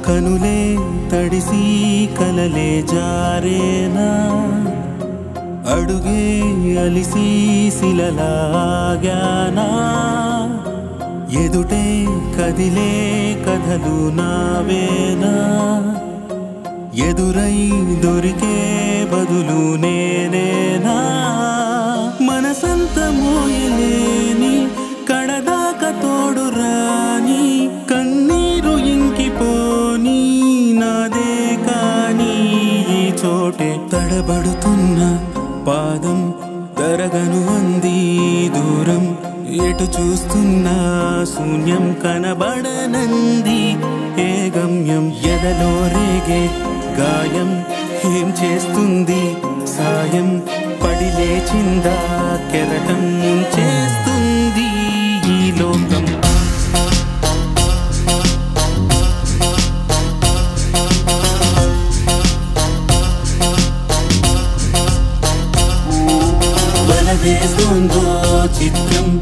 కనులే తడిసి కలలే జారేనా అడుగే అలిసి శిలలాగానా ఎదుటే కదిలే కథలు నావేనా ఎదురై దొరికే బదులు నేనేనా మనసంత మోయలేని కడదాకా తోడు రాని కన్నీరు ఇంకిపోని నాదే కాని ఈ చోటే తడబడుతున్న పాదం తరగను అంది దూరం ఎటు చూస్తున్నా శూన్యం కనబడనంది ఏ గమ్యం ఎదలో రేగే గాయం ఏం చేస్తుంది సాయం పడి లేచిందా కెరటం చేస్తుంది ఈ లోకం వలవేస్తుందో చిత్రం